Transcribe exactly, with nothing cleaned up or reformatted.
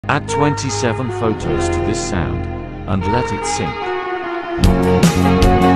Add twenty-seven photos to this sound and let it sync.